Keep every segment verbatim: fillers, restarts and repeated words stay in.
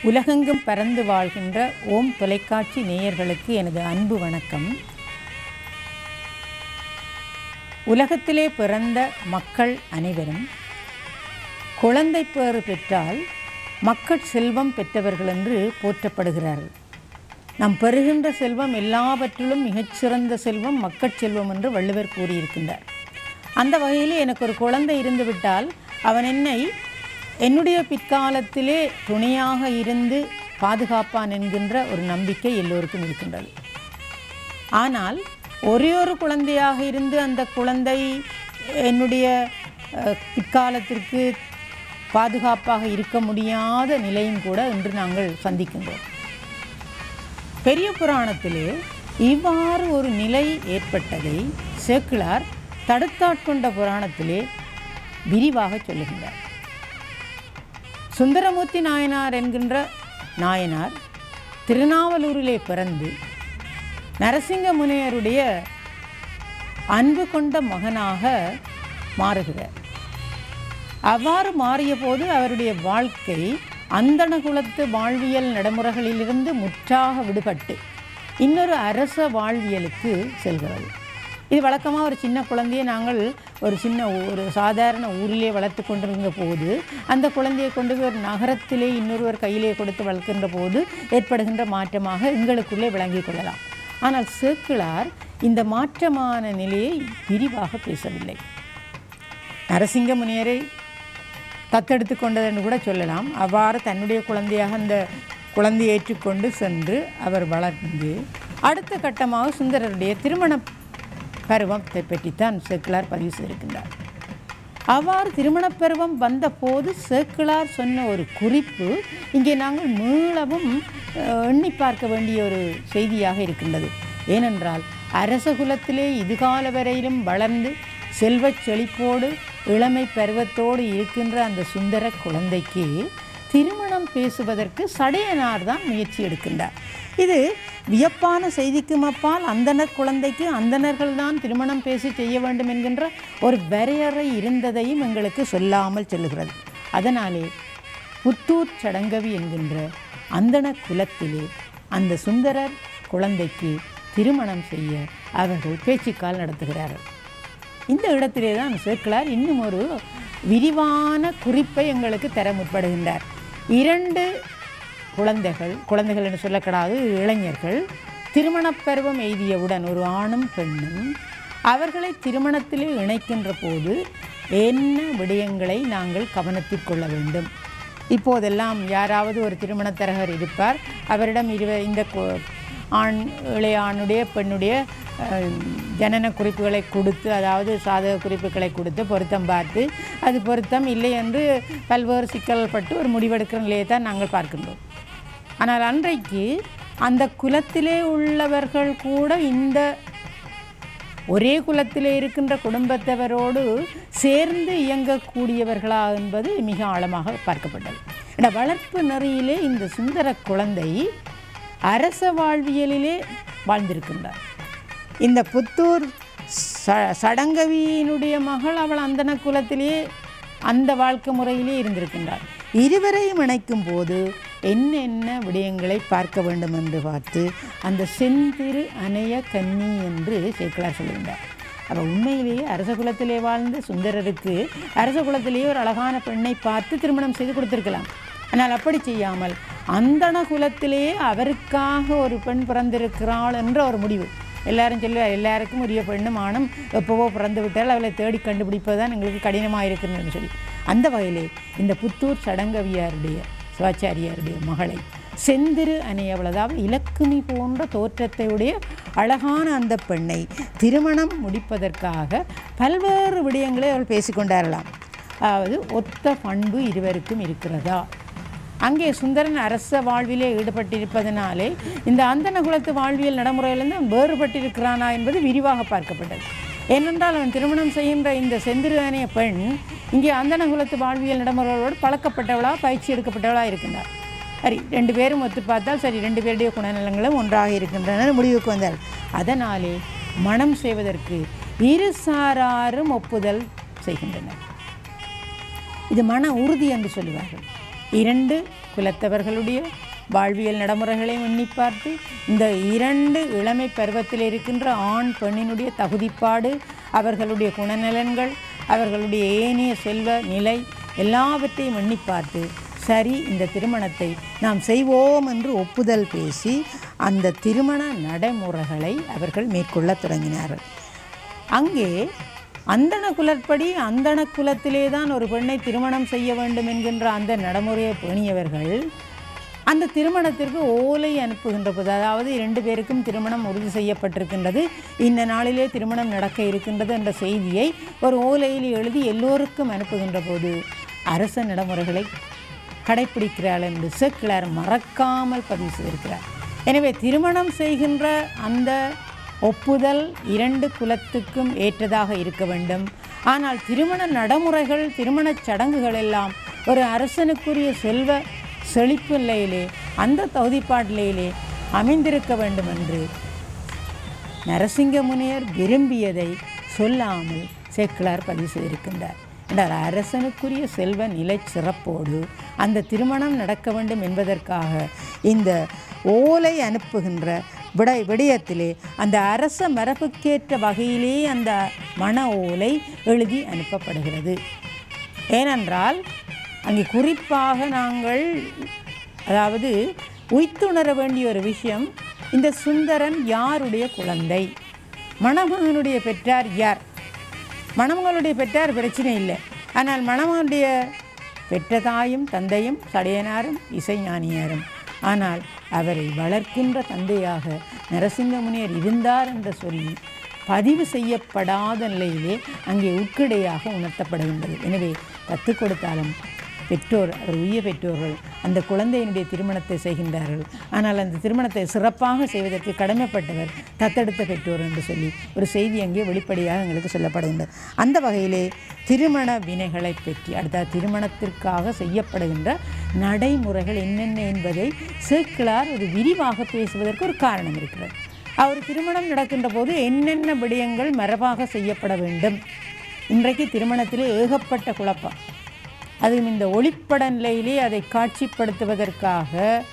உலகெங்கும் பறந்து வாழ்கின்ற ஓம் தொலைக்காட்சி நேயர்களுக்கு எனது அன்பு வணக்கம். உலகத்திலே பிறந்த மக்கள் அனைவரும் குழந்தை பேறு பெற்றால் மக்கள் செல்வம் பெற்றவர்கள் என்று போற்றப்படுகிறார்கள். நாம் பெறுகின்ற செல்வம் எல்லாவற்றிலும் மிகச்சிறந்த செல்வம் மக்கள் செல்வம் என்று வள்ளுவர் கூறியிருக்கின்றார். அந்த வகையில் எனக்கு ஒரு குழந்தை இருந்துவிட்டால் அவன் என்னை என்னுடைய பிற்காலத்திலே துணையாக இருந்து பாதுகாப்பான் என்கின்ற ஒரு நம்பிக்கை எல்லோருக்கும் இருக்கின்றது. ஆனால் ஒரே ஒரு குழந்தையாக இருந்து அந்த குழந்தை என்னுடைய பிற்காலத்திற்கு பாதுகாப்பாக இருக்க முடியாத நிலையும் கூட இன்று நாங்கள் சந்திக்கின்றோம். பெரிய புராணத்திலே இவ்வாறு ஒரு நிலை ஏற்பட்டதை சேக்கிழார் தடுத்தாட்கொண்ட புராணத்திலே விரிவாக சொல்லுகின்றார். சுந்தரமூர்த்தி நாயனார் என்கின்ற நாயனார் திருநாவலூரிலே பிறந்து நரசிங்க முனியருடைய அன்பு கொண்ட மகனாக மாறுகிறார். அவ்வாறு மாறிய போது அவருடைய வாழ்க்கை அந்தண குலத்து வாழ்வியல் நடைமுறைகளிலிருந்து முற்றாக விடுபட்டு இன்னொரு அரச வாழ்வியலுக்கு செல்கிறது. இது வழக்கமாக ஒரு சின்ன குழந்தையை நாங்கள் ஒரு சின்ன ஒரு சாதாரண ஊரிலே வளர்த்து கொண்டிருந்த போது அந்த குழந்தையை கொண்டு போய் ஒரு நகரத்திலே இன்னொருவர் கையிலே கொடுத்து வளர்க்கின்ற போது ஏற்படுகின்ற மாற்றமாக எங்களுக்குள்ளே விளங்கிக் கொள்ளலாம். ஆனால் சேக்கிழார் இந்த மாற்றமான நிலையை விரிவாக பேசவில்லை. நரசிங்க முனியரை தத்தெடுத்து கொண்டதென்று கூட சொல்லலாம். அவ்வாறு தன்னுடைய குழந்தையாக அந்த குழந்தையை ஏற்றுக்கொண்டு சென்று அவர் வளர்ந்து அடுத்த கட்டமாக சுந்தரருடைய திருமண பருவத்தை பற்றித்தான் சேக்கிழார் பதிவு செய்திருக்கின்றார். அவ்வாறு திருமணப் பருவம் வந்த போது சேக்கிழார் சொன்ன ஒரு குறிப்பு இங்கே நாங்கள் மீளவும் எண்ணி பார்க்க வேண்டிய ஒரு செய்தியாக இருக்கின்றது. ஏனென்றால் அரச குலத்திலே இதுகால வரையிலும் வளர்ந்து செல்வச் செழிப்போடு இளமை பருவத்தோடு இருக்கின்ற அந்த சுந்தர குழந்தைக்கு திருமணம் பேசுவதற்கு சடையனார் தான் முயற்சி எடுக்கின்றார். இது வியப்பான செய்திக்கும் அப்பால் அந்தனர் குழந்தைக்கு அந்தணர்கள் தான் திருமணம் பேசி செய்ய வேண்டும் என்கின்ற ஒரு வரையறை இருந்ததையும் எங்களுக்கு சொல்லாமல் சொல்லுகிறது. அதனாலே புத்தூர் சடங்கவி என்கின்ற அந்தண குலத்திலே அந்த சுந்தரர் குழந்தைக்கு திருமணம் செய்ய அவர்கள் பேச்சுக்கால் நடத்துகிறார்கள். இந்த இடத்திலே தான் சேக்கிழார் இன்னும் ஒரு விரிவான குறிப்பை எங்களுக்கு தர முற்படுகின்றார். இரண்டு குழந்தைகள் குழந்தைகள் என்று சொல்லக்கூடாது இளைஞர்கள் திருமணப் பருவம் எய்தியவுடன் ஒரு ஆணும் பெண்ணும் அவர்களை திருமணத்திலே இணைக்கின்ற போது என்ன விடயங்களை நாங்கள் கவனத்தில் கொள்ள வேண்டும். இப்போதெல்லாம் யாராவது ஒரு திருமணத்தரகர் இருப்பார். அவரிடம் இருவ இந்த ஆண் இளைய ஆணுடைய பெண்ணுடைய ஜனன குறிப்புகளை கொடுத்து அதாவது சாதக குறிப்புகளை கொடுத்து பொருத்தம் பார்த்து அது பொருத்தம் இல்லை என்று பல்வேறு சிக்கல் பட்டு ஒரு முடிவெடுக்கிற நிலையை தான் நாங்கள் பார்க்கின்றோம். ஆனால் அன்றைக்கு அந்த குலத்திலே உள்ளவர்கள் கூட இந்த ஒரே குலத்திலே இருக்கின்ற குடும்பத்தவரோடு சேர்ந்து இயங்கக்கூடியவர்களா என்பது மிக ஆழமாக பார்க்கப்பட்டது. இந்த வளர்ப்பு நெறியிலே இந்த சுந்தர குழந்தை அரச வாழ்வியலிலே வாழ்ந்திருக்கின்றார். இந்த புத்தூர் ச சடங்கவியினுடைய மகள் அவள் அந்தன குலத்திலேயே அந்த வாழ்க்கை முறையிலே இருந்திருக்கின்றார். இருவரையும் இணைக்கும் போது என்னென்ன விடயங்களை பார்க்க வேண்டும் என்று பார்த்து அந்த செந்திரு அணைய கன்னி என்று சேக்கிழார் சொல்லுகின்றார். அப்போ உண்மையிலேயே அரச குலத்திலே வாழ்ந்து சுந்தரருக்கு அரச குலத்திலேயே ஒரு அழகான பெண்ணை பார்த்து திருமணம் செய்து கொடுத்திருக்கலாம். ஆனால் அப்படி செய்யாமல் அந்தண குலத்திலேயே அவருக்காக ஒரு பெண் பிறந்திருக்கிறாள் என்ற ஒரு முடிவு. எல்லாரும் சொல்லுவார், எல்லாருக்கும் உரிய பெண்ணும் ஆணும் எப்போவோ பிறந்து விட்டால் அவளை தேடி கண்டுபிடிப்பது தான் எங்களுக்கு கடினமாக இருக்குன்னு சொல்லி அந்த வகையிலே இந்த புத்தூர் சடங்கவியாருடைய சிவாச்சாரியாருடைய மகளை செந்திரு அணையவள் அதாவது இலக்குமி போன்ற தோற்றத்தையுடைய அழகான அந்த பெண்ணை திருமணம் முடிப்பதற்காக பல்வேறு விடயங்களை அவள் பேசிக்கொண்டாரலாம். அதாவது ஒத்த பண்பு இருவருக்கும் இருக்கிறதா, அங்கே சுந்தரன் அரச வாழ்விலே ஈடுபட்டிருப்பதனாலே இந்த அந்தண குலத்து வாழ்வியல் நடைமுறையிலிருந்து அவன் வேறுபட்டிருக்கிறானா என்பது விரிவாக பார்க்கப்பட்டது. ஏனென்றால் அவன் திருமணம் செய்கின்ற இந்த செந்திரு அணைய பெண் இங்கே அந்தண குலத்து வாழ்வியல் நடைமுறைகளோடு பழக்கப்பட்டவளாக பயிற்சி எடுக்கப்பட்டவளாக இருக்கின்றார். சரி, ரெண்டு பேரும் ஒத்து பார்த்தால் சரி ரெண்டு பேருடைய குணநலங்களும் ஒன்றாக இருக்கின்றன முடிவுக்கு வந்தார். அதனாலே மனம் செய்வதற்கு இரு சாராரும் ஒப்புதல் செய்கின்றனர். இது மன உறுதி என்று சொல்லுவார்கள். இரண்டு குலத்தவர்களுடைய வாழ்வியல் நடைமுறைகளை எண்ணி பார்த்து இந்த இரண்டு இளமை பருவத்தில் இருக்கின்ற ஆண் பெண்ணினுடைய தகுதிப்பாடு, அவர்களுடைய குணநலன்கள், அவர்களுடைய ஏனைய செல்வ நிலை எல்லாவற்றையும் எண்ணி பார்த்து சரி இந்த திருமணத்தை நாம் செய்வோம் என்று ஒப்புதல் பேசி அந்த திருமண நடைமுறைகளை அவர்கள் மேற்கொள்ள தொடங்கினார்கள். அங்கே அந்தண குலப்படி அந்தண குலத்திலே தான் ஒரு பெண்ணை திருமணம் செய்ய வேண்டும் என்கின்ற அந்த நடைமுறையை பேணியவர்கள் அந்த திருமணத்திற்கு ஓலை அனுப்புகின்ற போது, அதாவது இரண்டு பேருக்கும் திருமணம் உறுதி செய்யப்பட்டிருக்கின்றது, இந்த நாளிலே திருமணம் நடக்க இருக்கின்றது என்ற செய்தியை ஒரு ஓலையில் எழுதி எல்லோருக்கும் அனுப்புகின்ற போது அரச நடைமுறைகளை கடைப்பிடிக்கிறாள் என்று சேக்கிழார் மறக்காமல் பதிவு செய்திருக்கிறார். எனவே திருமணம் செய்கின்ற அந்த ஒப்புதல் இரண்டு குலத்துக்கும் ஏற்றதாக இருக்க வேண்டும். ஆனால் திருமண நடைமுறைகள், திருமணச் சடங்குகள் எல்லாம் ஒரு அரசனுக்குரிய செல்வ செழிப்பு நிலையிலே, அந்த தகுதிப்பாட்டிலேயே அமைந்திருக்க வேண்டும் என்று நரசிங்க முனியர் விரும்பியதை சொல்லாமல் சேக்கிழார் பதிவு செய்திருக்கின்றார். என்றால் அரசனுக்குரிய செல்வ நிலை சிறப்போடு அந்த திருமணம் நடக்க வேண்டும் என்பதற்காக இந்த ஓலை அனுப்புகின்ற விடை விடயத்திலே அந்த அரச மரபுக்கேற்ற வகையிலே அந்த மன ஓலை எழுதி அனுப்பப்படுகிறது. ஏனென்றால் அங்கே குறிப்பாக நாங்கள் அதாவது உய்த்துணர வேண்டிய ஒரு விஷயம், இந்த சுந்தரன் யாருடைய குழந்தை, மணமகனுடைய பெற்றார் யார்? மணமகளுடைய பெற்றார் பிரச்சனை இல்லை. ஆனால் மணமகனுடைய பெற்ற தாயும் தந்தையும் சடையனாரும் இசைஞானியாரும். ஆனால் அவரை வளர்க்கின்ற தந்தையாக நரசிங்க முனியர் இருந்தார் என்று சொல்லி பதிவு செய்யப்படாத நிலையிலே அங்கே உட்கிடையாக உணர்த்தப்படுகின்றது. எனவே தத்து கொடுத்தாலும் பெற்றோர், அவர் உய்ய பெற்றோர்கள் அந்த குழந்தையினுடைய திருமணத்தை செய்கின்றார்கள். ஆனால் அந்த திருமணத்தை சிறப்பாக செய்வதற்கு கடமைப்பட்டவர் தத்தெடுத்த பெற்றோர் என்று சொல்லி ஒரு செய்தி அங்கே வெளிப்படையாக எங்களுக்கு சொல்லப்படுகின்றது. அந்த வகையிலே திருமண வினைகளை பற்றி, அடுத்த திருமணத்திற்காக செய்யப்படுகின்ற நடைமுறைகள் என்னென்ன என்பதை சேக்கிழார் ஒரு விரிவாக பேசுவதற்கு ஒரு காரணம் இருக்கிறது. அவர் திருமணம் நடக்கின்ற போது என்னென்ன விடயங்கள் மரபாக செய்யப்பட வேண்டும். இன்றைக்கு திருமணத்திலே ஏகப்பட்ட குழப்பம். அதுவும் இந்த ஒளிப்பட நிலையிலே அதை காட்சிப்படுத்துவதற்காக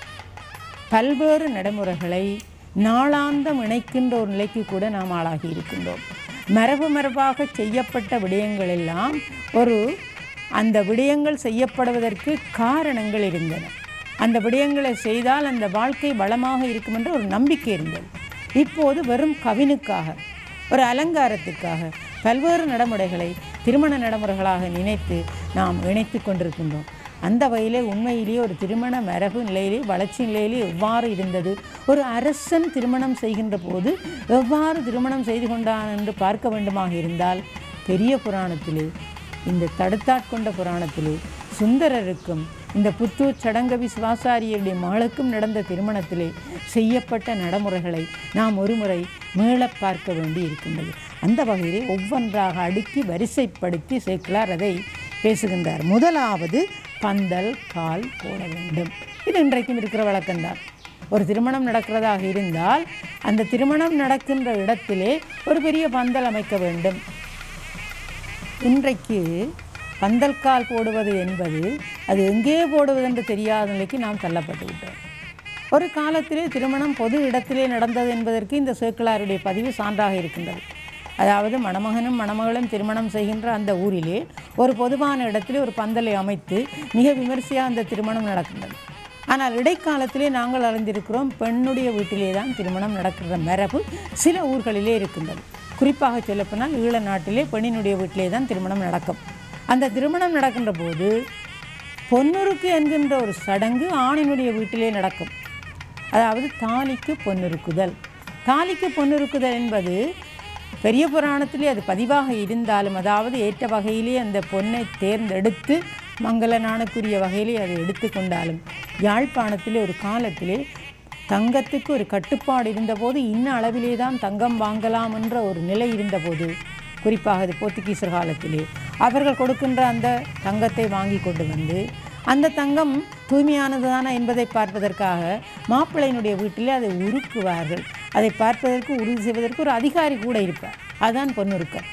பல்வேறு நடைமுறைகளை நாளாந்தம் இணைக்கின்ற ஒரு நிலைக்கு கூட நாம் ஆளாகி இருக்கின்றோம். மரபு மரபாக செய்யப்பட்ட விடயங்கள் எல்லாம் ஒரு அந்த விடயங்கள் செய்யப்படுவதற்கு காரணங்கள் இருந்தன. அந்த விடயங்களை செய்தால் அந்த வாழ்க்கை வளமாக இருக்கும் என்ற ஒரு நம்பிக்கை இருந்தது. இப்போது வெறும் கவினுக்காக, ஒரு அலங்காரத்துக்காக பல்வேறு நடைமுறைகளை திருமண நடைமுறைகளாக நினைத்து நாம் இணைத்து கொண்டிருக்கின்றோம். அந்த வகையிலே உண்மையிலேயே ஒரு திருமண மரபு நிலையிலே, வளர்ச்சி நிலையிலே எவ்வாறு இருந்தது, ஒரு அரசன் திருமணம் செய்கின்ற போது எவ்வாறு திருமணம் செய்து கொண்டான் என்று பார்க்க வேண்டுமாக இருந்தால் பெரிய புராணத்திலே, இந்த தடுத்தாட்கொண்ட புராணத்திலே சுந்தரருக்கும் இந்த புத்தூர் சடங்கவி சிவாசாரியருடைய மகளுக்கும் நடந்த திருமணத்திலே செய்யப்பட்ட நடைமுறைகளை நாம் ஒருமுறை மீள பார்க்க வேண்டி இருக்கின்றது. அந்த வகையிலே ஒவ்வொன்றாக அடுக்கி வரிசைப்படுத்தி சேக்கிழார் அதை பேசுகின்றார். முதலாவது பந்தல் கால் போட வேண்டும். இது இன்றைக்கும் இருக்கிற வழக்கம்தான். ஒரு திருமணம் நடக்கிறதாக இருந்தால் அந்த திருமணம் நடக்கின்ற இடத்திலே ஒரு பெரிய பந்தல் அமைக்க வேண்டும். இன்றைக்கு பந்தல் கால் போடுவது என்பது அது எங்கே போடுவது என்று தெரியாத நிலைக்கு நாம் தள்ளப்பட்டு விட்டோம். ஒரு காலத்திலே திருமணம் பொது இடத்திலே நடந்தது என்பதற்கு இந்த சேக்கிழாருடைய பதிவு சான்றாக இருக்கின்றது. அதாவது மணமகனும் மணமகளும் திருமணம் செய்கின்ற அந்த ஊரிலே ஒரு பொதுவான இடத்திலே ஒரு பந்தலை அமைத்து மிக விமர்சையாக அந்த திருமணம் நடக்கின்றது. ஆனால் இடைக்காலத்திலே நாங்கள் அறிந்திருக்கிறோம், பெண்ணுடைய வீட்டிலே தான் திருமணம் நடக்கிற மரபு சில ஊர்களிலே இருக்கின்றது. குறிப்பாக சொல்லப்போனால் ஈழ நாட்டிலே பெண்ணினுடைய வீட்டிலே தான் திருமணம் நடக்கும். அந்த திருமணம் நடக்கின்ற போது பொன்னுருக்கு என்கின்ற ஒரு சடங்கு ஆணினுடைய வீட்டிலே நடக்கும். அதாவது தாலிக்கு பொன்னுருக்குதல். தாலிக்கு பொன்னுருக்குதல் என்பது பெரிய புராணத்திலே அது பதிவாக இருந்தாலும், அதாவது ஏற்ற வகையிலே அந்த பொன்னை தேர்ந்தெடுத்து மங்கள நாணுக்குரிய வகையிலே அதை எடுத்து கொண்டாலும், யாழ்ப்பாணத்திலே ஒரு காலத்திலே தங்கத்துக்கு ஒரு கட்டுப்பாடு இருந்தபோது இன்ன அளவிலே தான் தங்கம் வாங்கலாம் என்ற ஒரு நிலை இருந்தபோது, குறிப்பாக அது போர்த்துகீசர் காலத்திலே அவர்கள் கொடுக்கின்ற அந்த தங்கத்தை வாங்கி கொண்டு வந்து அந்த தங்கம் தூய்மையானது தானா என்பதை பார்ப்பதற்காக மாப்பிள்ளையினுடைய வீட்டிலே அதை உருக்குவார்கள். அதை பார்ப்பதற்கு உறுதி செய்வதற்கு ஒரு அதிகாரி கூட இருப்பார். அதுதான் பொன்னுருக்கல்.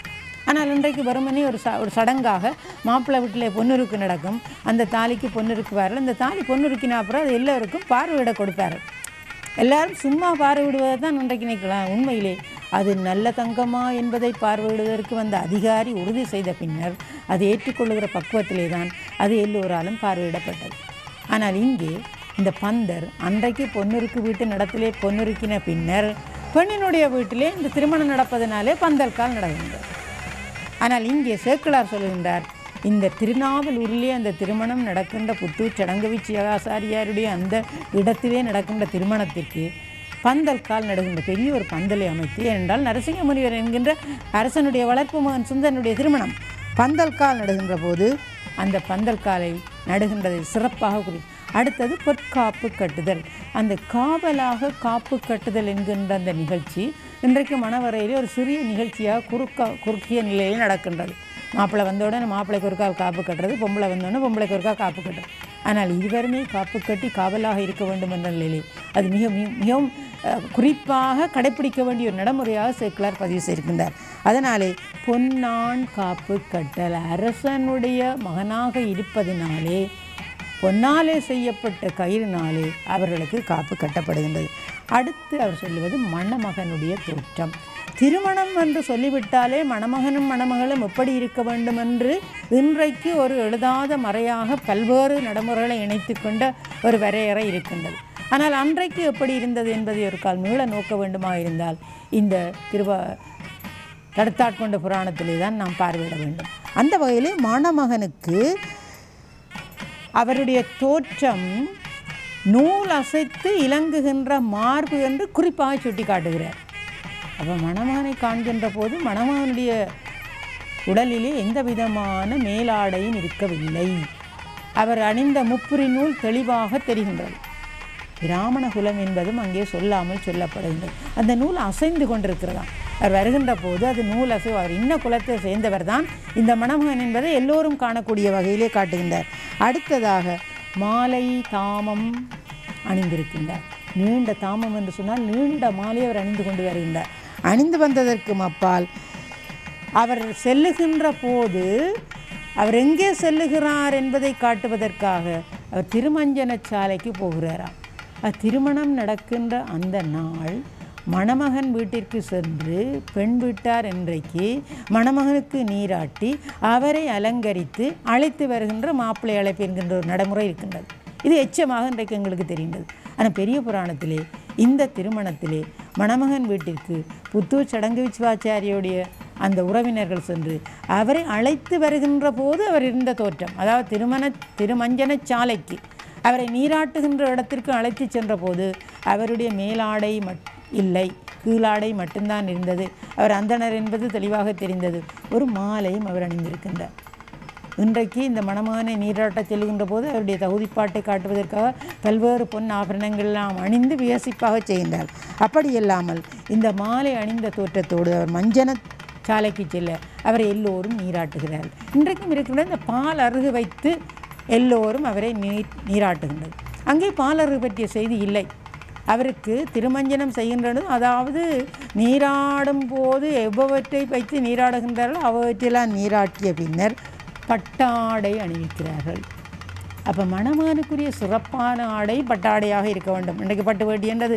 ஆனால் இன்றைக்கு வெறுமனே ஒரு ச ஒரு சடங்காக மாப்பிள்ளை வீட்டில் பொண்ணுருக்கு நடக்கும், அந்த தாலிக்கு பொண்ணுருக்குவார்கள், அந்த தாலி பொண்ணுருக்கின அப்புறம் அது எல்லோருக்கும் பார்வையிட கொடுப்பார்கள். எல்லாரும் சும்மா பார்வையிடுவதை தான் இன்றைக்கு நினைக்கலாம். உண்மையிலே அது நல்ல தங்கமா என்பதை பார்வையிடுவதற்கு வந்த அதிகாரி உறுதி செய்த பின்னர் அது ஏற்றுக்கொள்ளுகிற பக்குவத்திலே தான் அது எல்லோராலும் பார்வையிடப்பட்டது. ஆனால் இங்கே இந்த பந்தர் அன்றைக்கு பொன்னுருக்கு வீட்டு நடத்திலே பொன்னுருக்கின பின்னர் பெண்ணினுடைய வீட்டிலே இந்த திருமணம் நடப்பதனாலே பந்தல் கால் நடக்கின்றது. ஆனால் இங்கே சேக்கிழார் சொல்கின்றார், இந்த திருநாவலூரிலே அந்த திருமணம் நடக்கின்ற புத்தூர் சடங்கவிச்சி ஆசாரியாருடைய அந்த இடத்திலே நடக்கின்ற திருமணத்திற்கு பந்தல் கால் நடுகின்ற பெரிய ஒரு பந்தலை அமைத்து, ஏனென்றால் நரசிங்க முனிவர் என்கின்ற அரசனுடைய வளர்ப்பு மகன் சுந்தரனுடைய திருமணம் பந்தல் கால் நடுகின்ற போது அந்த பந்தல் காலை நடுகின்றதை சிறப்பாக குறி. அடுத்தது பொற்காப்பு கட்டுதல். அந்த காவலாக காப்பு கட்டுதல் என்கின்ற அந்த நிகழ்ச்சி இன்றைக்கு மணவரையிலே ஒரு சிறிய நிகழ்ச்சியாக குறுக்கா குறுக்கிய நிலையில் நடக்கின்றது. மாப்பிள்ளை வந்தோடனே மாப்பிள்ளைக்கு ஒருக்கா காப்பு கட்டுறது, பொம்பளை வந்தோடனே பொம்பளைக்கு ஒருக்கா காப்பு கட்டுறது. ஆனால் இருவருமே காப்பு கட்டி காவலாக இருக்க வேண்டும் என்ற நிலையிலே அது மிக மிகவும் குறிப்பாக கடைப்பிடிக்க வேண்டிய ஒரு நடைமுறையாக சேக்கிழார் பதிவு செய்திருக்கின்றார். அதனாலே பொன்னான் காப்பு கட்டல், அரசனுடைய மகனாக இருப்பதினாலே பொன்னாலே செய்யப்பட்ட கயிறினாலே அவர்களுக்கு காப்பு கட்டப்படுகின்றது. அடுத்து அவர் சொல்லுவது மணமகனுடைய தோற்றம். திருமணம் என்று சொல்லிவிட்டாலே மணமகனும் மணமகளும் எப்படி இருக்க வேண்டும் என்று இன்றைக்கு ஒரு எழுதாத மறையாக பல்வேறு நடைமுறைகளை இணைத்து கொண்ட ஒரு வரையறை இருக்கின்றது. ஆனால் அன்றைக்கு எப்படி இருந்தது என்பதை ஒரு கால் மீள நோக்க வேண்டுமா இருந்தால் இந்த திருவ தடுத்தாட்கொண்ட புராணத்திலே தான் நாம் பார்வையிட வேண்டும். அந்த வகையிலே மணமகனுக்கு அவருடைய தோற்றம் நூல் அசைத்து இலங்குகின்ற மார்பு என்று குறிப்பாக சுட்டி காட்டுகிறார். அப்போ மணமகனை காண்கின்ற போது மணமகனுடைய உடலிலே எந்த விதமான மேலாடையும் இருக்கவில்லை. அவர் அணிந்த முப்புரி நூல் தெளிவாக தெரிகின்றது. பிராமண குலம் என்பதும் அங்கே சொல்லாமல் சொல்லப்படுகின்றது. அந்த நூல் அசைந்து கொண்டிருக்கிறதா. அவர் வருகின்ற போது அது நூல் அசைவு. அவர் இன்ன குலத்தை சேர்ந்தவர் தான் இந்த மணமகன் என்பதை எல்லோரும் காணக்கூடிய வகையிலே காட்டுகின்றார். அடுத்ததாக மாலை தாமம் அணிந்திருக்கின்றார். நீண்ட தாமம் என்று சொன்னால் நீண்ட மாலை அவர் அணிந்து கொண்டு வருகின்றார். அணிந்து வந்ததற்கு அப்பால் அவர் செல்லுகின்ற போது அவர் எங்கே செல்லுகிறார் என்பதை காட்டுவதற்காக அவர் திருமஞ்சன சாலைக்கு போகிறாராம். திருமணம் நடக்கின்ற அந்த நாள் மணமகன் வீட்டிற்கு சென்று பெண் வீட்டார் இன்றைக்கு மணமகனுக்கு நீராட்டி அவரை அலங்கரித்து அழைத்து வருகின்ற மாப்பிள்ளை அழைப்பு என்கின்ற ஒரு நடைமுறை இருக்கின்றது. இது எச்சமாக இன்றைக்கு எங்களுக்கு தெரிகின்றது. ஆனால் பெரிய புராணத்திலே இந்த திருமணத்திலே மணமகன் வீட்டிற்கு புத்தூர் சடங்கு விச்சுவாச்சாரியோடைய அந்த உறவினர்கள் சென்று அவரை அழைத்து வருகின்ற போது அவர் இருந்த தோற்றம், அதாவது திருமண திருமஞ்சன சாலைக்கு அவரை நீராட்டுகின்ற இடத்திற்கு அழைத்து சென்ற போது அவருடைய மேலாடை மட் இல்லை, கீழாடை மட்டும்தான் இருந்தது. அவர் அந்தணர் என்பது தெளிவாக தெரிந்தது. ஒரு மாலையும் அவர் அணிந்திருக்கின்றார். இன்றைக்கு இந்த மணமகனை நீராட்ட செல்கின்ற போது அவருடைய தகுதிப்பாட்டை காட்டுவதற்காக பல்வேறு பொன் ஆபரணங்கள்லாம் அணிந்து வியசிப்பாக செய்கின்றார். அப்படி இல்லாமல் இந்த மாலை அணிந்த தோற்றத்தோடு அவர் மஞ்சன சாலைக்கு செல்ல அவரை எல்லோரும் நீராட்டுகிறார். இன்றைக்கும் இருக்கின்ற இந்த பால் அருகு வைத்து எல்லோரும் அவரை நீர் நீராட்டுகின்றது. அங்கே பால் அருகு பற்றிய செய்தி இல்லை. அவருக்கு திருமஞ்சனம் செய்கின்றது, அதாவது நீராடும் போது எவ்வளவற்றை வைத்து நீராடுகின்றார்களோ அவற்றையெல்லாம் நீராட்டிய பின்னர் பட்டாடை அணிவிக்கிறார்கள். அப்போ மணமகனுக்குரிய சிறப்பான ஆடை பட்டாடையாக இருக்க வேண்டும். இன்றைக்கு பட்டு வேட்டி என்றது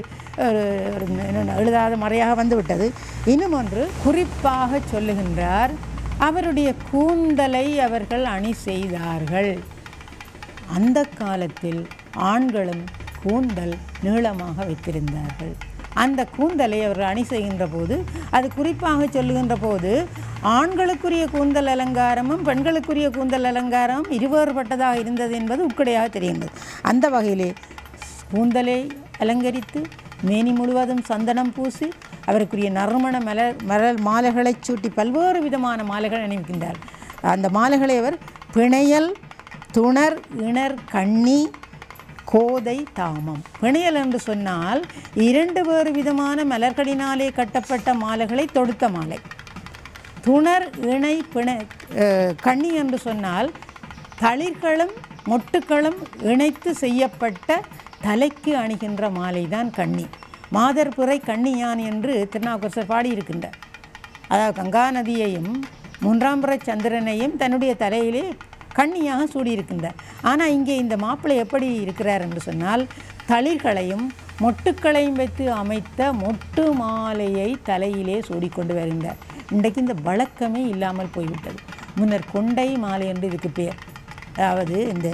எழுதாத மறையாக வந்துவிட்டது. இன்னும் ஒன்று குறிப்பாக சொல்லுகின்றார், அவருடைய கூந்தலை அவர்கள் அணி செய்தார்கள். அந்த காலத்தில் ஆண்களும் கூந்தல் நீளமாக வைத்திருந்தார்கள். அந்த கூந்தலை அவர்கள் அணி செய்கின்ற போது அது குறிப்பாக சொல்லுகின்ற போது ஆண்களுக்குரிய கூந்தல் அலங்காரமும் பெண்களுக்குரிய கூந்தல் அலங்காரமும் இருவேறுபட்டதாக இருந்தது என்பது உட்கடையாக தெரிகின்றது. அந்த வகையிலே கூந்தலை அலங்கரித்து மேனி முழுவதும் சந்தனம் பூசி அவருக்குரிய நறுமண மலர் மலர் மாலைகளை சூட்டி பல்வேறு விதமான மாலைகள் அணிவிக்கின்றார். அந்த மாலைகளை அவர் பிணையல், துணர், இணர், கண்ணி, கோதை, தாமம். பிணையல் என்று சொன்னால் இரண்டு வேறு விதமான மலர்களினாலே கட்டப்பட்ட மாலைகளை தொடுத்த மாலை. துணர், இணை, பிண கண்ணி என்று சொன்னால் தளிர்களும் மொட்டுக்களும் இணைத்து செய்யப்பட்ட தலைக்கு அணிகின்ற மாலை தான் கண்ணி. மாதர் பிறை கண்ணியான் என்று திருநாவுக்கரசர் பாடியிருக்கின்றார். அதாவது கங்கா நதியையும் மூன்றாம் பிறை சந்திரனையும் தன்னுடைய தலையிலே கண்ணியாக சூடியிருக்கின்றார். ஆனால் இங்கே இந்த மாப்பிள்ளை எப்படி இருக்கிறார் என்று சொன்னால், தளிர்களையும் மொட்டுக்களையும் வைத்து அமைத்த மொட்டு மாலையை தலையிலே சூடிக்கொண்டு வருகின்றார். இன்றைக்கு இந்த வழக்கமே இல்லாமல் போய்விட்டது. முன்னர் கொண்டை மாலை என்று இதுக்கு பேர். அதாவது இந்த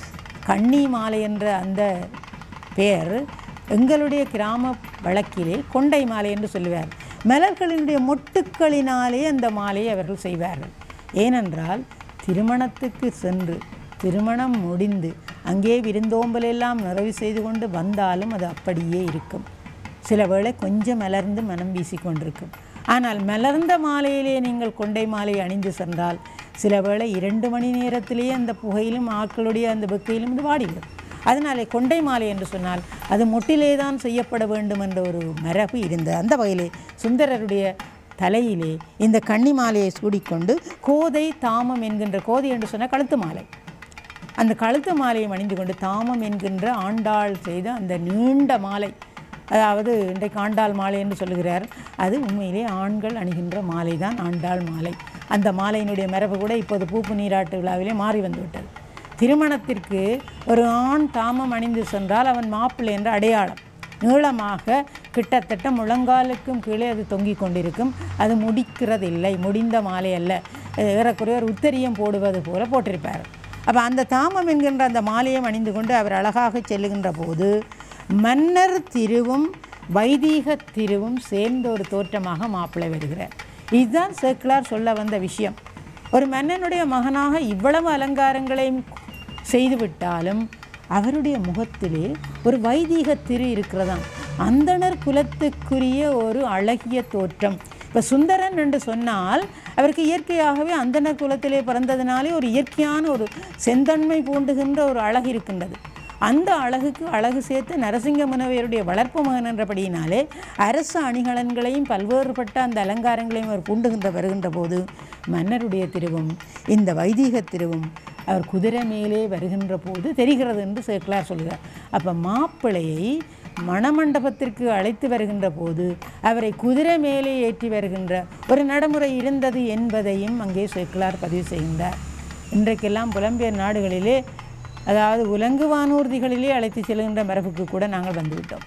கன்னி மாலை என்ற அந்த பெயர் எங்களுடைய கிராம வழக்கிலே கொண்டை மாலை என்று சொல்லுவார். மலர்களினுடைய மொட்டுக்களினாலே அந்த மாலையை அவர்கள் செய்வார்கள். ஏனென்றால் திருமணத்துக்கு சென்று திருமணம் முடிந்து அங்கே விருந்தோம்பலெல்லாம் நிறைவு செய்து கொண்டு வந்தாலும் அது அப்படியே இருக்கும். சில வேளை கொஞ்சம் மலர்ந்து மனம் வீசிக்கொண்டிருக்கும். ஆனால் மலர்ந்த மாலையிலே நீங்கள் கொண்டை மாலை அணிந்து சென்றால் சில வேளை இரண்டு மணி நேரத்திலேயே அந்த புகையிலும் ஆட்களுடைய அந்த வெக்கையிலும் இது வாடிவிடும். அதனாலே கொண்டை மாலை என்று சொன்னால் அது மொட்டிலே தான் செய்யப்பட வேண்டும் என்ற ஒரு மரபு இருந்தது. அந்த வகையிலே சுந்தரருடைய தலையிலே இந்த கன்னி மாலையை சூடிக்கொண்டு கோதை தாமம் என்கின்ற, கோதை என்று சொன்னால் கழுத்து மாலை, அந்த கழுத்து மாலையை அணிந்து கொண்டு தாமம் என்கின்ற ஆண்டாள் செய்த அந்த நீண்ட மாலை, அதாவது இன்றைக்கு ஆண்டாள் மாலை என்று சொல்லுகிறார், அது உண்மையிலே ஆண்கள் அணிகின்ற மாலை தான் ஆண்டாள் மாலை. அந்த மாலையினுடைய மரபு கூட இப்போது பூப்பு நீராட்டு விழாவிலே மாறி வந்துவிட்டது. திருமணத்திற்கு ஒரு ஆண் தாமம் அணிந்து சென்றால் அவன் மாப்பிள்ளை என்ற அடையாளம். நீளமாக கிட்டத்தட்ட முழங்காலுக்கும் கீழே அது தொங்கிக் கொண்டிருக்கும். அது முடிக்கிறதில்லை, முடிந்த மாலை அல்ல, ஏறக்குறைய ஒரு உத்தரியம் போடுவது போல போட்டிருப்பார். அப்போ அந்த தாமம் என்கின்ற அந்த மாலையை அணிந்து கொண்டு அவர் அழகாக செல்லுகின்ற போது மன்னர் திருவும் வைதீக திருவும் சேர்ந்த ஒரு தோற்றமாக மாப்பிள்ளை வருகிறார். இதுதான் சேக்கிழார் சொல்ல வந்த விஷயம். ஒரு மன்னனுடைய மகனாக இவ்வளவு அலங்காரங்களையும் செய்துவிட்டாலும் அவருடைய முகத்திலே ஒரு வைதீக திரு இருக்கிறதாம். அந்தணர் குலத்துக்குரிய ஒரு அழகிய தோற்றம். இப்போ சுந்தரன் என்று சொன்னால் அவருக்கு இயற்கையாகவே அந்தணர் குலத்திலே பிறந்ததினாலே ஒரு இயற்கையான ஒரு செந்தன்மை பூண்டுகின்ற ஒரு அழகு இருக்கின்றது. அந்த அழகுக்கு அழகு சேர்த்து நரசிங்க முனவையருடைய வளர்ப்பு மகன் என்றபடியினாலே அரசு அணிகலன்களையும் பல்வேறுபட்ட அந்த அலங்காரங்களையும் அவர் பூண்டுகின்ற வருகின்ற போது மன்னருடைய திருவும் இந்த வைதீக திருவும் அவர் குதிரை மேலே வருகின்ற போது தெரிகிறது என்று சேக்கிழார் சொல்கிறார். அப்போ மாப்பிள்ளையை மணமண்டபத்திற்கு அழைத்து வருகின்ற போது அவரை குதிரை மேலே ஏற்றி வருகின்ற ஒரு நடைமுறை இருந்தது என்பதையும் அங்கே சேக்கிழார் பதிவு செய்கின்றார். இன்றைக்கெல்லாம் புலம்பெயர் நாடுகளிலே, அதாவது உலங்கு வானூர்திகளிலே அழைத்து செல்கின்ற மரபுக்கு கூட நாங்கள் வந்துவிட்டோம்.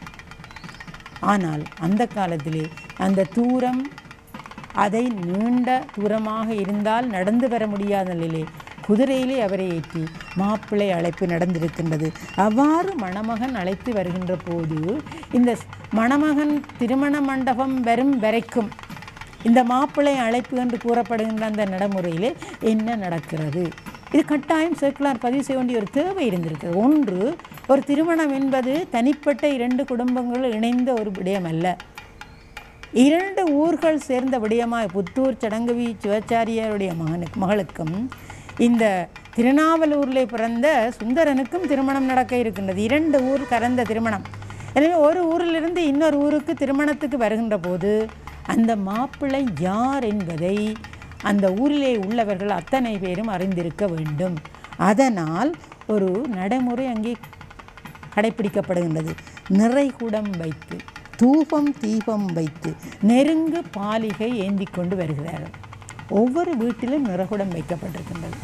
ஆனால் அந்த காலத்திலே அந்த தூரம், அதை நீண்ட தூரமாக இருந்தால் நடந்து வர முடியாத நிலையிலே குதிரையிலே அவரை ஏற்றி மாப்பிள்ளை அழைப்பு நடந்திருக்கின்றது. அவ்வாறு மணமகன் அழைத்து வருகின்ற போது இந்த மணமகன் திருமண மண்டபம் வரும் வரைக்கும் இந்த மாப்பிள்ளை அழைப்பு என்று கூறப்படுகின்ற அந்த நடைமுறையிலே என்ன நடக்கிறது, இது கட்டாயம் சேக்கிழார் பதிவு செய்ய வேண்டிய ஒரு தேவை இருந்திருக்கிறது. ஒன்று, ஒரு திருமணம் என்பது தனிப்பட்ட இரண்டு குடும்பங்கள் இணைந்த ஒரு விடயம் அல்ல, இரண்டு ஊர்கள் சேர்ந்த விடயமாய். புத்தூர் சடங்குவி சிவாச்சாரியாருடைய மகனுக்கு மகளுக்கும் இந்த திருநாவலூரில் பிறந்த சுந்தரனுக்கும் திருமணம் நடக்க இருக்கின்றது. இரண்டு ஊர் கலந்த திருமணம். எனவே ஒரு ஊரிலிருந்து இன்னொரு ஊருக்கு திருமணத்துக்கு வருகின்ற போது அந்த மாப்பிள்ளை யார் என்பதை அந்த ஊரிலே உள்ளவர்கள் அத்தனை பேரும் அறிந்திருக்க வேண்டும். அதனால் ஒரு நடைமுறை அங்கே கடைப்பிடிக்கப்படுகின்றது. நிறைகுடம் வைத்து தூபம் தீபம் வைத்து நெருங்கு பாலிகை ஏந்தி கொண்டு வருகிறார்கள். ஒவ்வொரு வீட்டிலும் நிறைகுடம் வைக்கப்பட்டிருக்கின்றது,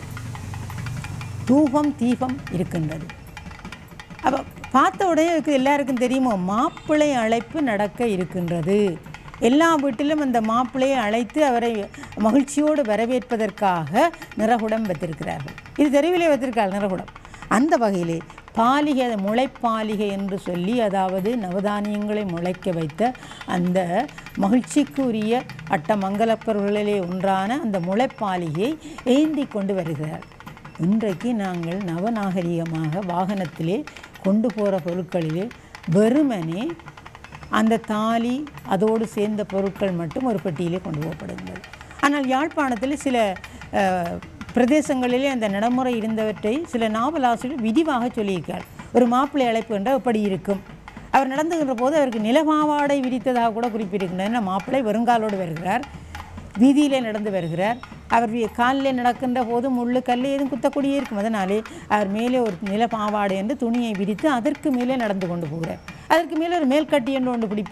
தூபம் தீபம் இருக்கின்றது. அப்போ பார்த்த உடனே எல்லாருக்கும் தெரியுமோ மாப்பிள்ளை அழைப்பு நடக்க இருக்கின்றது. எல்லா வீட்டிலும் அந்த மாப்பிள்ளையை அழைத்து அவரை மகிழ்ச்சியோடு வரவேற்பதற்காக நிறகுடம் வைத்திருக்கிறார்கள். இது தெருவிலே வைத்திருக்காள் நிறகுடம். அந்த வகையிலே பாலிகை, முளைப்பாலிகை என்று சொல்லி, அதாவது நவதானியங்களை முளைக்க வைத்த அந்த மகிழ்ச்சிக்குரிய அட்டமங்கலப்பொருளிலே ஒன்றான அந்த முளைப்பாலிகையை ஏந்தி கொண்டு வருகிறார். இன்றைக்கு நாங்கள் நவநாகரிகமாக வாகனத்திலே கொண்டு போகிற பொருட்களிலே வெறுமனே அந்த தாலி அதோடு சேர்ந்த பொருட்கள் மட்டும் ஒரு பெட்டியிலே கொண்டு போகப்படுகிறது. ஆனால் யாழ்ப்பாணத்தில் சில பிரதேசங்களிலே அந்த நடைமுறை இருந்தவற்றை சில நாவலாசிரியர் விரிவாக சொல்லியிருக்கார். ஒரு மாப்பிள்ளை அழைப்பு என்றால் எப்படி இருக்கும், அவர் நடந்துகின்ற போது அவருக்கு நிலமாவாடை விரித்ததாக கூட குறிப்பிட்டிருக்கின்றன. மாப்பிள்ளை வெறுங்காலோடு வருகிறார், வீதியிலே நடந்து வருகிறார். அவர் காலில் நடக்கின்ற போது முள்ளு கல் எதுவும் குத்தக்கூடியே இருக்கும். அதனாலே அவர் மேலே ஒரு நிலமாவாடை என்று துணியை விரித்து அதற்கு மேலே நடந்து கொண்டு போகிறார். அதற்கு மேலே ஒரு மேல்கட்டி என்று ஒன்று பிடிப்பார்.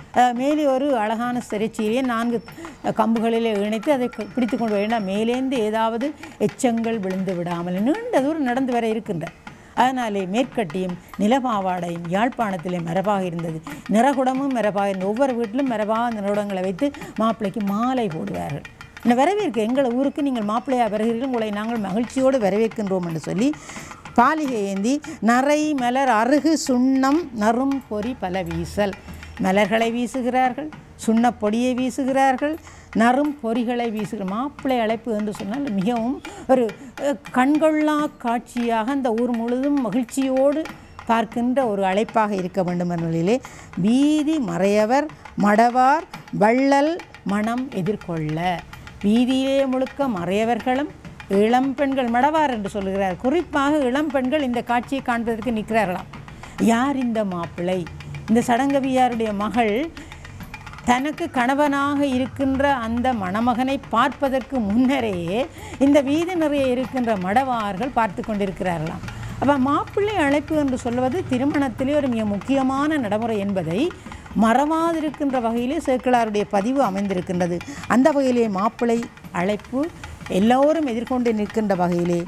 மேலே ஒரு அழகான திரைச்சீலையை நான்கு கம்புகளிலே இணைத்து அதை பிடித்து கொண்டு வேண்டாம் மேலேந்து ஏதாவது எச்சங்கள் விழுந்து விடாமல் நீண்ட தூரம் நடந்து வர இருக்கின்ற. அதனாலே மேற்கட்டியும் நிலபாவாடையும் யாழ்ப்பாணத்திலே மரபாக இருந்தது. நிறகுடமும் மரபாக இருந்தது. ஒவ்வொரு வீட்டிலும் மரபாக நிறகுடங்களை வைத்து மாப்பிள்ளைக்கு மாலை போடுவார்கள். இந்த வரவேற்க எங்கள் ஊருக்கு நீங்கள் மாப்பிள்ளையாக வருகிறீர்கள், உங்களை நாங்கள் மகிழ்ச்சியோடு வரவேற்கின்றோம் என்று சொல்லி பாலிகை ஏந்தி நரை மலர் அருகு சுண்ணம் நறும் பொறி பல வீசல், மலர்களை வீசுகிறார்கள், சுண்ணப்பொடியை வீசுகிறார்கள், நறும் பொறிகளை வீசுகிற மாப்பிள்ளை அழைப்பு என்று சொன்னால் மிகவும் ஒரு கண்கொள்ளா காட்சியாக அந்த ஊர் முழுதும் மகிழ்ச்சியோடு பார்க்கின்ற ஒரு அழைப்பாக இருக்க வேண்டும் என்ற நிலையிலே வீதி மறையவர் மடவார் வள்ளல் மனம் எதிர்கொள்ள, வீதியிலே முழுக்க மறையவர்களும் இளம் பெண்கள் மடவார் என்று சொல்லுகிறார். குறிப்பாக இளம் பெண்கள் இந்த காட்சியை காண்பதற்கு நிற்கிறார்களாம். யார் இந்த மாப்பிள்ளை? இந்த சடங்கவியாருடைய மகள் தனக்கு கணவனாக இருக்கின்ற அந்த மணமகனை பார்ப்பதற்கு முன்னரே இந்த வீதி நிறைய இருக்கின்ற மடவார்கள் பார்த்து கொண்டிருக்கிறார்களாம். அப்போ மாப்பிள்ளை அழைப்பு என்று சொல்வது திருமணத்திலே ஒரு மிக முக்கியமான நடைமுறை என்பதை மறவாதிருக்கின்ற வகையிலே சேக்கிழாருடைய பதிவு அமைந்திருக்கின்றது. அந்த வகையிலே மாப்பிள்ளை அழைப்பு எல்லோரும் எதிர்கொண்டு நிற்கின்ற வகையிலே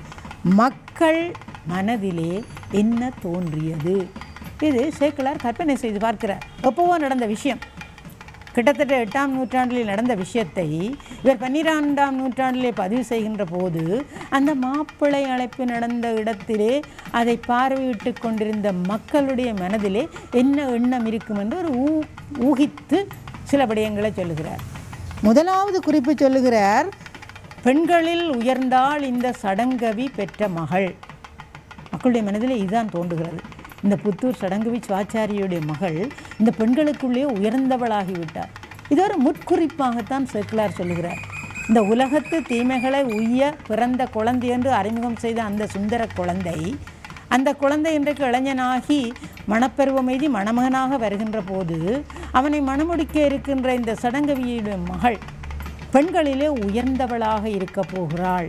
மக்கள் மனதிலே என்ன தோன்றியது, இது சேக்கிழார் கற்பனை செய்து பார்க்கிறார். எப்போவோ நடந்த விஷயம், கிட்டத்தட்ட எட்டாம் நூற்றாண்டில் நடந்த விஷயத்தை இவர் பன்னிரெண்டாம் நூற்றாண்டிலே பதிவு செய்கின்ற போது அந்த மாப்பிள்ளை அழைப்பு நடந்த இடத்திலே அதை பார்வையிட்டு கொண்டிருந்த மக்களுடைய மனதிலே என்ன எண்ணம் இருக்கும் என்று ஒரு ஊ ஊகித்து சில விடயங்களை சொல்லுகிறார். முதலாவது குறிப்பு சொல்லுகிறார், பெண்களில் உயர்ந்தாள் இந்த சடங்கவி பெற்ற மகள். மக்களுடைய மனதிலே இதுதான் தோன்றுகிறது. இந்த புத்தூர் சடங்கவி சிவாச்சாரியுடைய மகள் இந்த பெண்களுக்குள்ளே உயர்ந்தவளாகிவிட்டார். இது ஒரு முற்குறிப்பாகத்தான் சேக்கிழார் சொல்லுகிறார். இந்த உலகத்து தீமைகளை உய்ய பிறந்த குழந்தை என்று அறிமுகம் செய்த அந்த சுந்தர குழந்தை, அந்த குழந்தை இன்றைக்கு இளைஞனாகி மணப்பருவமெய்தி மணமகனாக வருகின்ற போது அவனை மணமுடிக்க இருக்கின்ற இந்த சடங்கவியுடைய மகள் பெண்களிலே உயர்ந்தவளாக இருக்க போகிறாள்.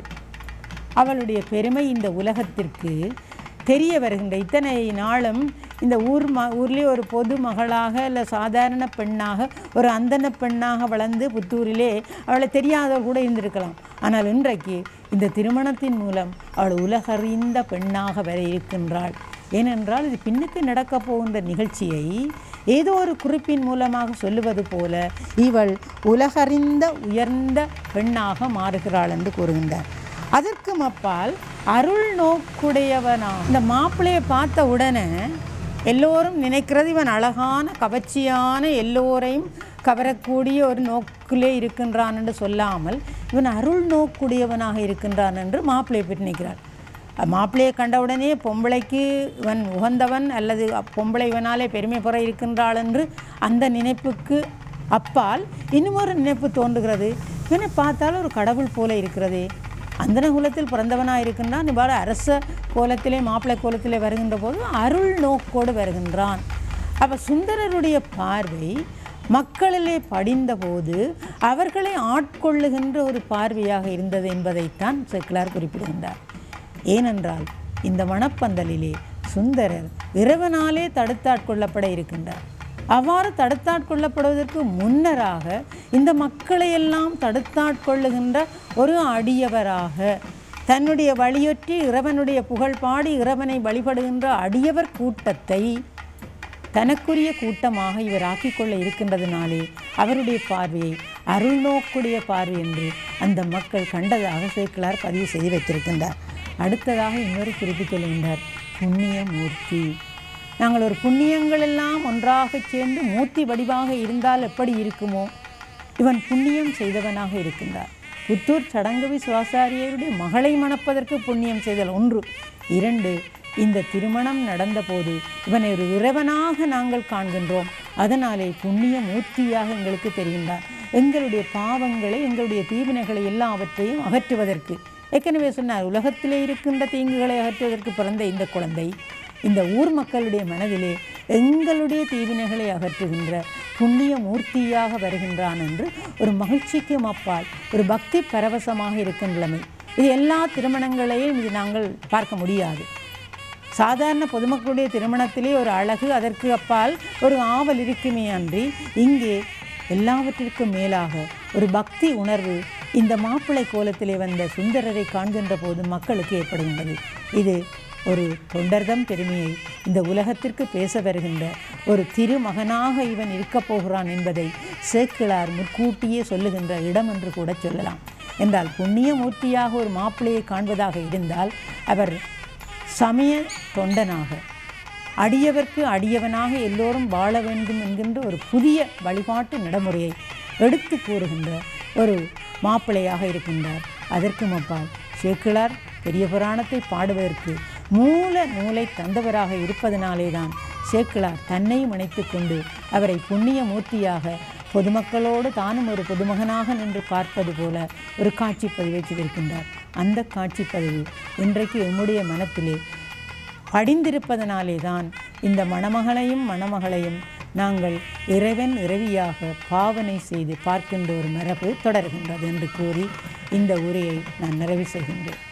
அவளுடைய பெருமை இந்த உலகத்திற்கு தெரிய வருகின்ற. இத்தனை நாளும் இந்த ஊர் ம ஊர்லேயே ஒரு பொது மகளாக இல்லை சாதாரண பெண்ணாக ஒரு அந்தன பெண்ணாக வளர்ந்து புத்தூரிலே அவளை தெரியாதவள் கூட இருந்திருக்கலாம். ஆனால் இன்றைக்கு இந்த திருமணத்தின் மூலம் அவள் உலகறிந்த பெண்ணாக வர இருக்கின்றாள். ஏனென்றால் இது பின்னுக்கு நடக்கப் போகின்ற நிகழ்ச்சியை ஏதோ ஒரு குறிப்பின் மூலமாக சொல்லுவது போல இவள் உலகறிந்த உயர்ந்த பெண்ணாக மாறுகிறாள் என்று கூறுகின்றார். அதற்கு அப்பால் அருள் நோக்குடையவனாக இந்த மாப்பிள்ளையை பார்த்த உடனே எல்லோரும் நினைக்கிறது இவன் அழகான கவர்ச்சியான எல்லோரையும் கவரக்கூடிய ஒரு நோக்கிலே இருக்கின்றான் என்று சொல்லாமல் இவன் அருள் நோக்குடையவனாக இருக்கின்றான் என்று மாப்பிள்ளையை பற்றி நினைக்கிறார். மாப்பிள்ளையை கண்டவுடனே பொம்பளைக்கு இவன் உகந்தவன் அல்லது பொம்பளை இவனாலே பெருமை பெற இருக்கின்றாள் என்று அந்த நினைப்புக்கு அப்பால் இன்னும் ஒரு நினைப்பு தோன்றுகிறது. இவனை பார்த்தால் ஒரு கடவுள் போல இருக்கிறதே, அந்தன குலத்தில் பிறந்தவனாக இருக்கின்றான், இவ்வாறு அரச கோலத்திலே மாப்பிள்ளை கோலத்திலே வருகின்ற போது அருள் நோக்கோடு வருகின்றான். அப்போ சுந்தரருடைய பார்வை மக்களிலே படிந்த போது அவர்களை ஆட்கொள்ளுகின்ற ஒரு பார்வையாக இருந்தது என்பதைத்தான் சேக்கிழார் குறிப்பிடுகின்றார். ஏனென்றால் இந்த மணப்பந்தலிலே சுந்தரர் இறைவனாலே தடுத்தாட்கொள்ளப்பட இருக்கின்றார். அவ்வாறு தடுத்தாட்கொள்ளப்படுவதற்கு முன்னராக இந்த மக்களையெல்லாம் தடுத்தாட்கொள்ளுகின்ற ஒரு அடியவராக தன்னுடைய வழியொற்றி இறைவனுடைய புகழ் பாடி இறைவனை வழிபடுகின்ற அடியவர் கூட்டத்தை தனக்குரிய கூட்டமாக இவர் ஆக்கிக்கொள்ள இருக்கின்றதுனாலே அவருடைய பார்வையை அருள்நோக்குடைய பார்வை என்று அந்த மக்கள் கண்டதாக சேக்கிழார் பதிவு செய்து வைத்திருக்கின்றார். அடுத்ததாக இன்னொரு குறிப்பு சொல்கின்றார், புண்ணிய மூர்த்தி. நாங்கள் ஒரு புண்ணியங்கள் எல்லாம் ஒன்றாக சேர்ந்து மூர்த்தி வடிவாக இருந்தால் எப்படி இருக்குமோ இவன் புண்ணியம் செய்தவனாக இருக்கின்றார். புத்தூர் சடங்கவி சிவாச்சாரியருடைய மகளை மணப்பதற்கு புண்ணியம் செய்தல் ஒன்று. இரண்டு, இந்த திருமணம் நடந்தபோது இவனை ஒரு இறைவனாக நாங்கள் காண்கின்றோம், அதனாலே புண்ணிய மூர்த்தியாக எங்களுக்கு தெரிகின்றார். எங்களுடைய பாவங்களை எங்களுடைய தீவினைகளை எல்லாவற்றையும் அகற்றுவதற்கு, ஏற்கனவே சொன்னார், உலகத்திலே இருக்கின்ற தீங்குகளை அகற்றுவதற்கு பிறந்த இந்த குழந்தை இந்த ஊர் மக்களுடைய மனதிலே எங்களுடைய தீவினைகளை அகற்றுகின்ற புண்ணிய மூர்த்தியாக வருகின்றான் என்று ஒரு மகிழ்ச்சிக்கும் அப்பால் ஒரு பக்தி பரவசமாக இருக்கும் நிலைமை. இது எல்லா திருமணங்களையும் இது நாங்கள் பார்க்க முடியாது. சாதாரண பொதுமக்களுடைய திருமணத்திலே ஒரு அழகு, அதற்கு அப்பால் ஒரு ஆவல் இருக்குமே அன்றி இங்கே எல்லாவற்றிற்கும் மேலாக ஒரு பக்தி உணர்வு இந்த மாப்பிள்ளை கோலத்திலே வந்த சுந்தரரை காண்கின்ற போது மக்களுக்கு ஏற்படுகின்றது. இது ஒரு தொண்டர்தம் பெருமையை இந்த உலகத்திற்கு பேச வருகின்ற ஒரு திருமகனாக இவன் இருக்கப் போகிறான் என்பதை சேக்கிழார் முற்கூட்டியே சொல்லுகின்ற இடம் என்று கூட சொல்லலாம். என்றால் புண்ணியமூர்த்தியாக ஒரு மாப்பிள்ளையை காண்பதாக இருந்தால் அவர் சமய தொண்டனாக, அடியவர்க்கு அடியவனாக எல்லோரும் வாழ வேண்டும் என்கின்ற ஒரு புதிய வழிபாட்டு நடைமுறையை எடுத்து கூறுகின்ற ஒரு மாப்பிள்ளையாக இருக்கின்றார். அதற்கும் அப்பால் சேக்கிழார் பெரிய புராணத்தை பாடுவதற்கு மூல நூலை தந்தவராக இருப்பதனாலே தான் சேக்கிழார் தன்னையும் இணைத்து கொண்டு அவரை புண்ணிய மூர்த்தியாக பொதுமக்களோடு தானும் ஒரு பொதுமகனாக நின்று பார்ப்பது போல ஒரு காட்சி பதிவை செய்திருக்கின்றார். அந்த காட்சி பதிவு இன்றைக்கு எம்முடைய மனத்திலே படிந்திருப்பதனாலே தான் இந்த மணமகளையும் மணமகளையும் நாங்கள் இறைவன் இறைவியாக பாவனை செய்து பார்க்கின்ற ஒரு மரபு தொடர்கின்றது என்று கூறி இந்த உரையை நான் நிறைவு செய்கின்றேன்.